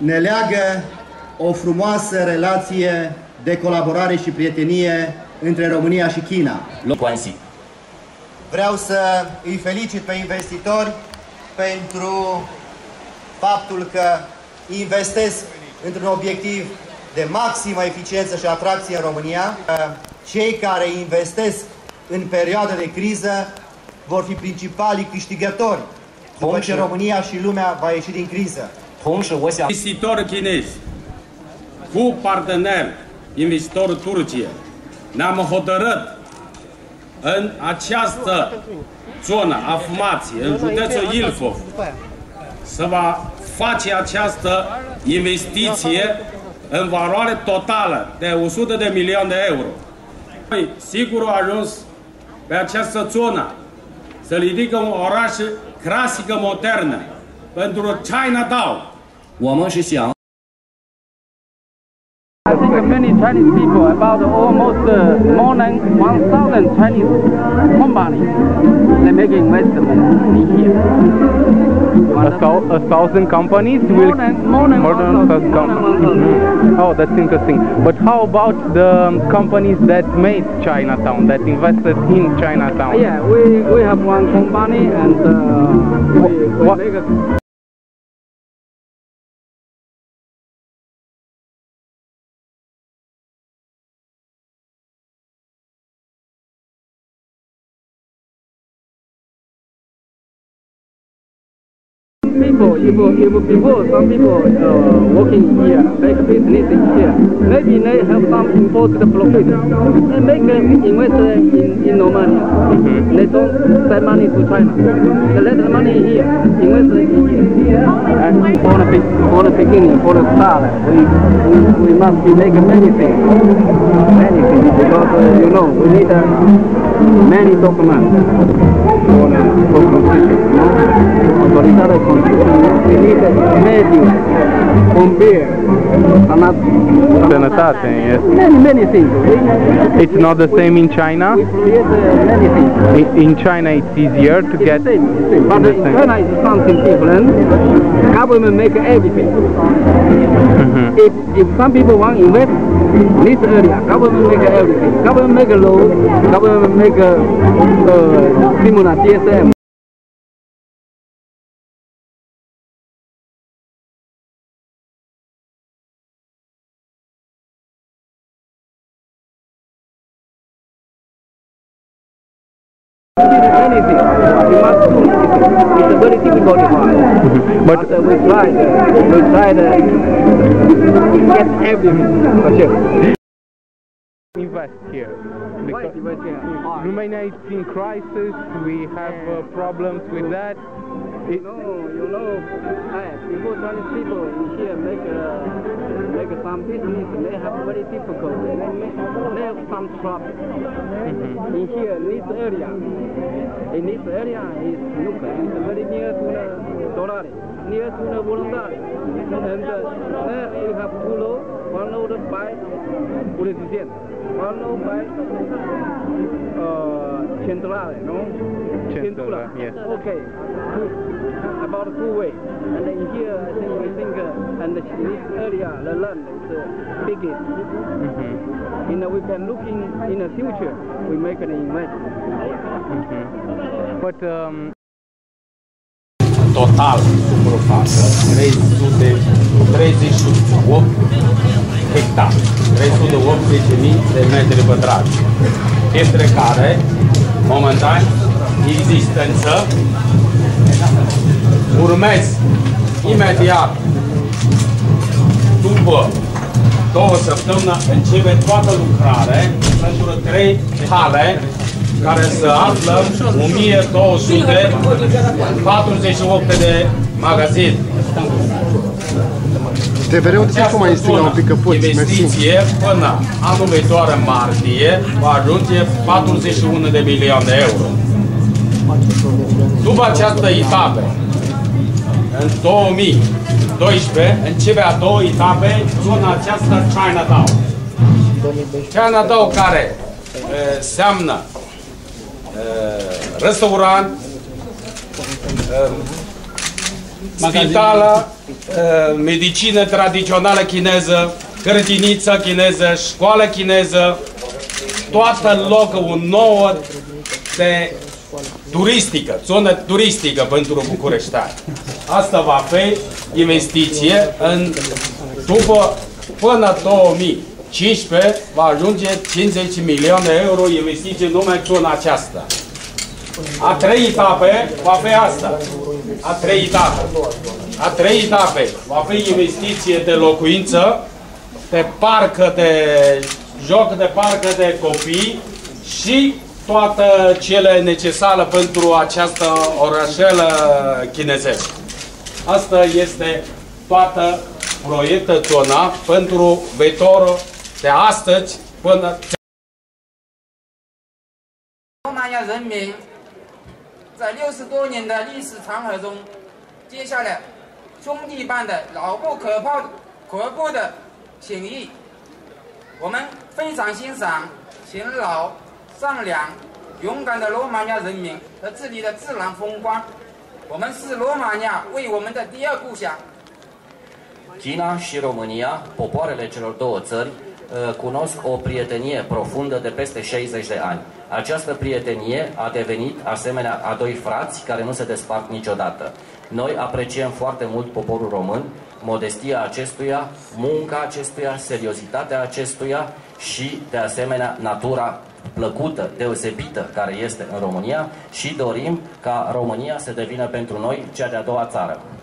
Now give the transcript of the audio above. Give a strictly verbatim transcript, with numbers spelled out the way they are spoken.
ne leagă o frumoasă relație de colaborare și prietenie între România și China. Vreau să îi felicit pe investitori pentru faptul că investesc într-un obiectiv de maximă eficiență și atracție în România. Cei care investesc în perioada de criză vor fi principalii câștigători după ce România și lumea va ieși din criză. Investitori chinezi cu partener investitorul Turcia ne-am hotărât în această zonă a Fumației, în județul Ilfov, să va face această investiție în valoare totală de o sută de milioane de euro. Noi, sigur, au ajuns pe această zonă să ridică un oraș clasică modernă pentru Chinatown. I think many Chinese people, about almost uh, more than one thousand Chinese companies, they make investment in here. A, a thousand companies more will than, more than more than a thousand companies. Mm-hmm. Oh, that's interesting. But how about the companies that made Chinatown, that invested in Chinatown? Yeah, we we have one company and uh, we, we what? make a people, if, if before some people uh, working here, make business in here, maybe they have some imported profit. They make uh, invest in, in Romania. Mm-hmm. They don't send money to China. They let the money here, invest in here. And for the, for the beginning, for the start, we, we, we must be making many things. Many things, because uh, you know, we need uh, many documents for the for construction, you know. Autorizare construction, we need a medium, bombier, Sănătate, yes. Many, many things. It's not the same in China? We create uh, many things. In, in China it's easier to It's get... the same, it's the same. But in same. China it's something different. Government make everything. Mm-hmm. If if some people want to invest this area, government make everything. Government make a law, government make a uh, similar D S M. Anything, we must do anything. It's a very difficult one. But, but uh, we try, uh, we try to get everything. But invest here. Why invest here? Romania is in crisis. We have uh, problems with that. It, no, you know, hey, before Chinese people in here make uh, make some business, they have very difficult. They, make, they have some trouble. Mm-hmm. In here, in this area, in this area is look, it's very near to the Dolari, near to the Voluntari, and uh, there you have two roads, one road by Bulisian, one road by uh, Centrale, no? Centrale, yes. Okay. Two, about two ways, and in here I think we think uh, and in this area the land is the uh, biggest. Mm-hmm. You know, we can look in in the future we make an investment. Mm-hmm. But um... Total suprafață trei sute treizeci și opt hectare, trei sute optzeci mii de metri pătrați, dintre care momentan existență urmează imediat după două săptămâni începe toată lucrarea pentru trei hale care se află o mie două sute patruzeci și opt de magazine. Te vreau de cum mai stânga un pic că poți, investiție până anul viitor în martie va ajunge patruzeci și unu de milioane de euro. După această etapă, în două mii doisprezece, începe a doua etape, zona aceasta Chinatown. Chinatown care înseamnă restaurant, spitală, medicină tradițională chineză, grădiniță chineză, școală chineză, toată locul nouă de turistică, zonă turistică pentru bucureșteni. Asta va fi investiție în, după, până două mii cincisprezece va ajunge cincizeci milioane de euro investiție numai în zona aceasta. A trei etape va fi asta. A trei etape. A trei etape va fi investiție de locuință, de parcă de joc, de parcă de copii și toate cele necesare pentru această orașelă chinezească. Asta este toată proiectul zona pentru viitorul de astăzi până. 东南亚人民在六十多年的历史长河中，接下了兄弟般的牢不可破、可破的情谊。我们非常欣赏勤劳、善良、勇敢的罗马尼亚人民和这里的自然风光。我们视罗马尼亚为我们的第二故乡。 China și România, popoarele celor două țări, cunosc o prietenie profundă de peste șaizeci de ani. Această prietenie a devenit asemenea a doi frați care nu se despart niciodată. Noi apreciem foarte mult poporul român, modestia acestuia, munca acestuia, seriozitatea acestuia și, de asemenea, natura plăcută, deosebită care este în România și dorim ca România să devină pentru noi cea de-a doua țară.